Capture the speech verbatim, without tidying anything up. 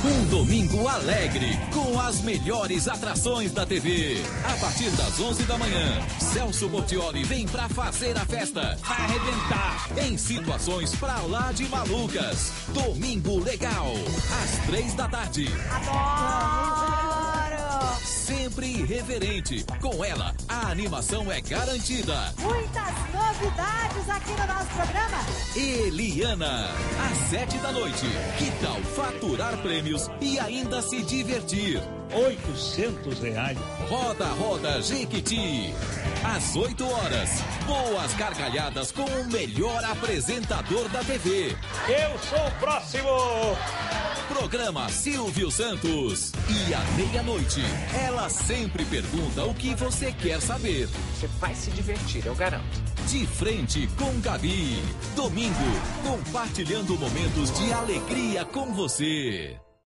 Um domingo alegre, com as melhores atrações da T V. A partir das onze da manhã, Celso Portiolli vem pra fazer a festa. Vai arrebentar em situações pra lá de malucas. Domingo Legal, às três da tarde. Adoro! Sempre irreverente. Com ela, a animação é garantida. Muitas novidades aqui no nosso programa. Eliana, às sete da noite. Que tal faturar prêmios e ainda se divertir? oitocentos reais. Roda, roda, Jequiti. Às oito horas. Boas gargalhadas com o melhor apresentador da T V. Eu sou o próximo. Programa Silvio Santos. E à meia-noite, ela sempre pergunta o que você quer saber. Você vai se divertir, eu garanto. De Frente com Gabi. Domingo, compartilhando momentos de alegria com você.